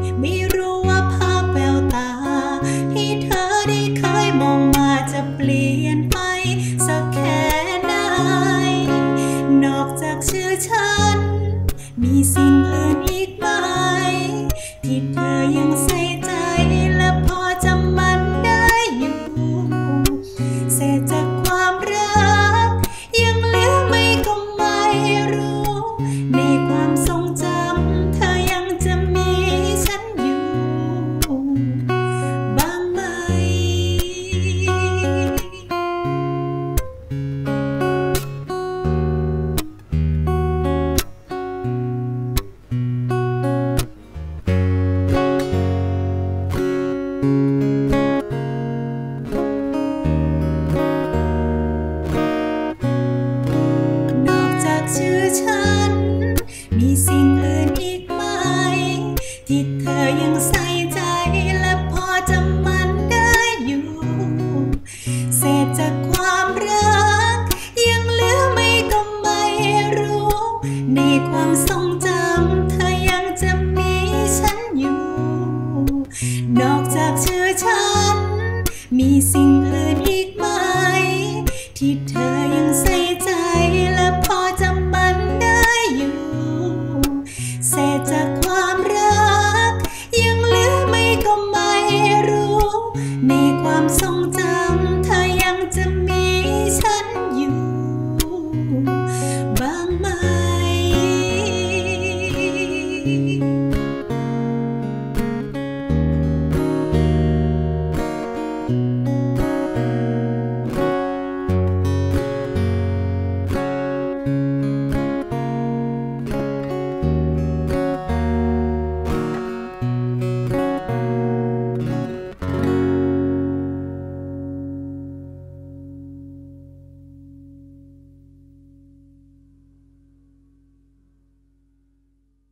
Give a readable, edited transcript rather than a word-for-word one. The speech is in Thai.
ไม่รู้ว่าภาพแววตาที่เธอได้เคยมองมาจะเปลี่ยนไปสักแค่ไหนนอกจากชื่อฉันมีสิ่งอื่นอีกไหมที่เธอยังใส่ใจและพอจำมันได้อยู่เศษจากความรักยังเหลือไม่ก็ไม่รู้ในความทรงจำเธอยังจะมีฉันอยู่บ้างไหมชื่อฉันมีสิ่งอื่นอีกไหมที่เธอยังใส่